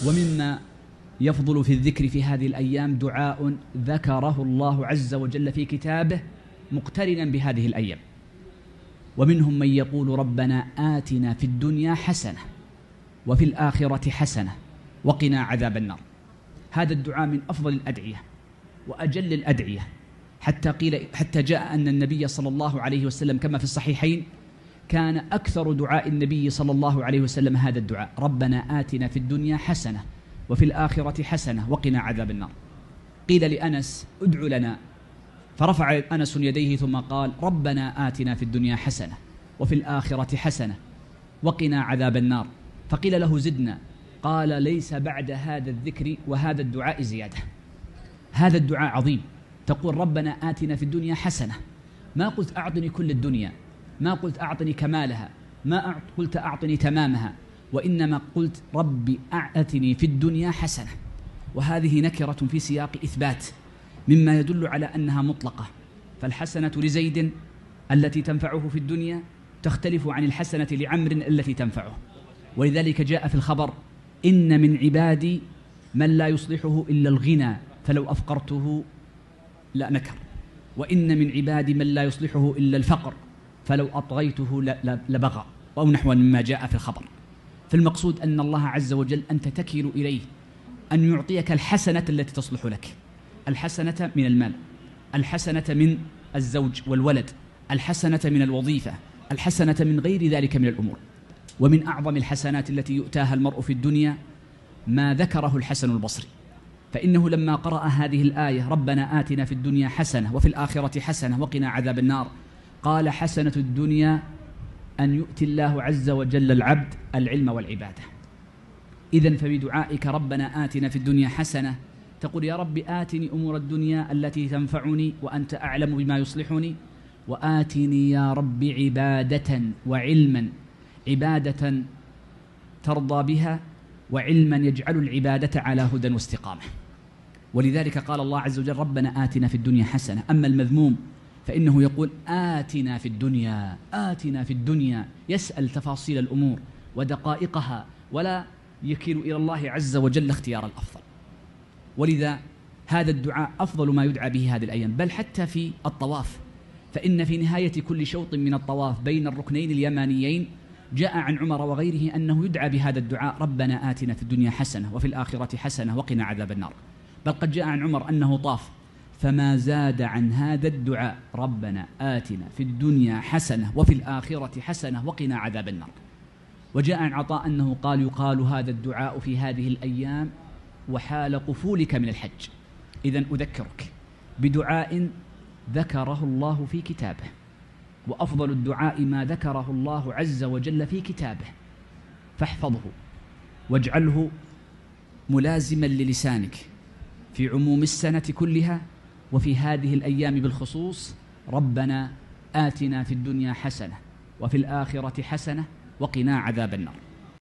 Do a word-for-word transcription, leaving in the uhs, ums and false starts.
ومما يفضل في الذكر في هذه الأيام دعاء ذكره الله عز وجل في كتابه مقترنا بهذه الأيام. ومنهم من يقول ربنا آتنا في الدنيا حسنة وفي الآخرة حسنة وقنا عذاب النار. هذا الدعاء من أفضل الأدعية وأجل الأدعية، حتى قيل حتى جاء أن النبي صلى الله عليه وسلم كما في الصحيحين كان أكثر دعاء النبي صلى الله عليه وسلم هذا الدعاء: ربنا آتنا في الدنيا حسنة وفي الآخرة حسنة وقنا عذاب النار. قيل لأنس: ادع لنا، فرفع أنس يديه ثم قال: ربنا آتنا في الدنيا حسنة وفي الآخرة حسنة وقنا عذاب النار. فقيل له: زدنا. قال: ليس بعد هذا الذكر وهذا الدعاء زيادة. هذا الدعاء عظيم، تقول ربنا آتنا في الدنيا حسنة، ما قلت أعطني كل الدنيا، ما قلت أعطني كمالها، ما قلت أعطني تمامها، وإنما قلت ربي آتني في الدنيا حسنة. وهذه نكرة في سياق إثبات مما يدل على أنها مطلقة، فالحسنة لزيد التي تنفعه في الدنيا تختلف عن الحسنة لعمر التي تنفعه. ولذلك جاء في الخبر: إن من عبادي من لا يصلحه إلا الغنى فلو أفقرته لا نكر، وإن من عبادي من لا يصلحه إلا الفقر فلو أطغيته لبغى، أو نحو مما جاء في الخبر. فالمقصود أن الله عز وجل أنت تكل إليه أن يعطيك الحسنة التي تصلح لك، الحسنة من المال، الحسنة من الزوج والولد، الحسنة من الوظيفة، الحسنة من غير ذلك من الأمور. ومن أعظم الحسنات التي يؤتاها المرء في الدنيا ما ذكره الحسن البصري، فإنه لما قرأ هذه الآية ربنا آتنا في الدنيا حسنة وفي الآخرة حسنة وقنا عذاب النار، قال: حسنة الدنيا أن يؤتي الله عز وجل العبد العلم والعبادة. إذن فبدعائك ربنا آتنا في الدنيا حسنة تقول: يا رب آتني أمور الدنيا التي تنفعني وأنت أعلم بما يصلحني، وآتني يا رب عبادة وعلما، عبادة ترضى بها وعلما يجعل العبادة على هدى واستقامة. ولذلك قال الله عز وجل: ربنا آتنا في الدنيا حسنة. أما المذموم فإنه يقول: آتنا في الدنيا، آتنا في الدنيا، يسأل تفاصيل الأمور ودقائقها ولا يكل إلى الله عز وجل اختيار الأفضل. ولذا هذا الدعاء أفضل ما يدعى به هذه الأيام، بل حتى في الطواف، فإن في نهاية كل شوط من الطواف بين الركنين اليمانيين جاء عن عمر وغيره أنه يدعى بهذا الدعاء: ربنا آتنا في الدنيا حسنة وفي الآخرة حسنة وقنا عذاب النار. بل قد جاء عن عمر أنه طاف فما زاد عن هذا الدعاء: ربنا آتنا في الدنيا حسنة وفي الآخرة حسنة وقنا عذاب النار. وجاء عن عطاء أنه قال: يقال هذا الدعاء في هذه الأيام وحال قفولك من الحج. إذن أذكرك بدعاء ذكره الله في كتابه، وأفضل الدعاء ما ذكره الله عز وجل في كتابه، فاحفظه واجعله ملازما للسانك في عموم السنة كلها وفي هذه الأيام بالخصوص: ربنا آتنا في الدنيا حسنة وفي الآخرة حسنة وقنا عذاب النار.